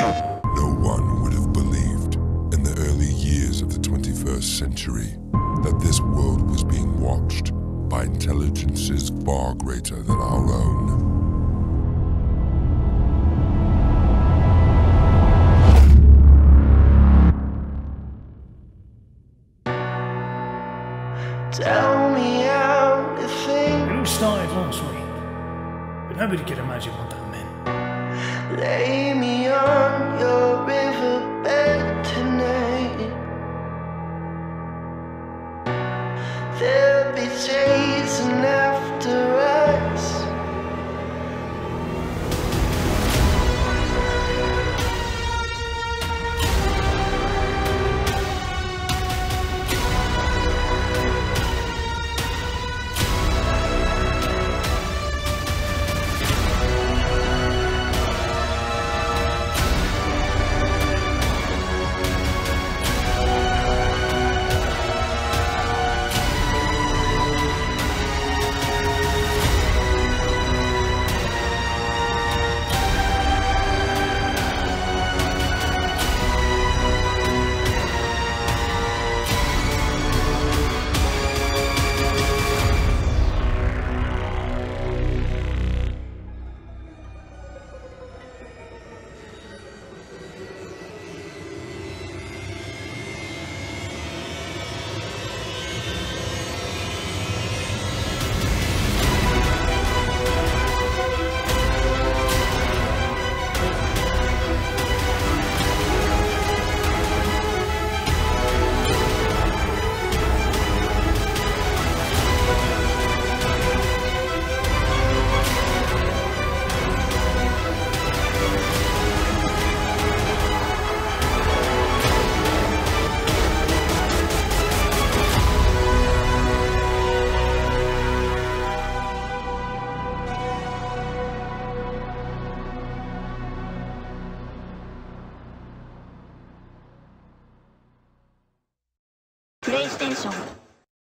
No one would have believed in the early years of the 21st century that this world was being watched by intelligences far greater than our own. Tell me how to think. It all started last week, but nobody could imagine what that meant. Lay me on your riverbed tonight. There'll be chasing after us. PlayStation